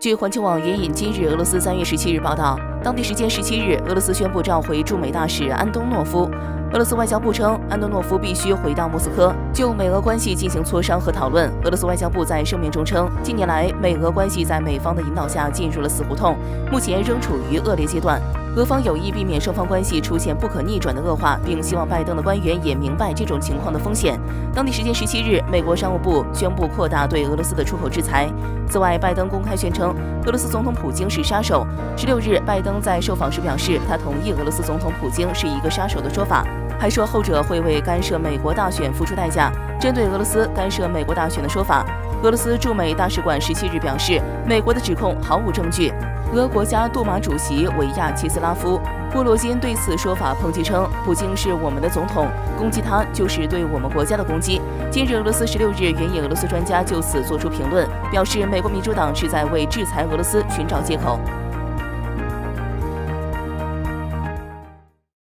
据环球网援引今日俄罗斯3月17日报道，当地时间17日，俄罗斯宣布召回驻美大使安东诺夫。俄罗斯外交部称，安东诺夫必须回到莫斯科，就美俄关系进行磋商和讨论。俄罗斯外交部在声明中称，近年来美俄关系在美方的引导下进入了死胡同，目前仍处于恶劣阶段。俄方有意避免双方关系出现不可逆转的恶化，并希望拜登的官员也明白这种情况的风险。当地时间17日，美国商务部宣布扩大对俄罗斯的出口制裁。此外，拜登公开宣称俄罗斯总统普京是杀手。16日，拜登在受访时表示，他同意俄罗斯总统普京是一个杀手的说法，还说后者会为干涉美国大选付出代价。针对俄罗斯干涉美国大选的说法，俄罗斯驻美大使馆17日表示，美国的指控毫无证据。俄国家杜马主席维亚切斯拉夫·波罗金对此说法抨击称，普京是我们的总统，攻击他就是对我们国家的攻击。今日，俄罗斯16日援引俄罗斯专家就此作出评论，表示美国民主党是在为制裁俄罗斯寻找借口。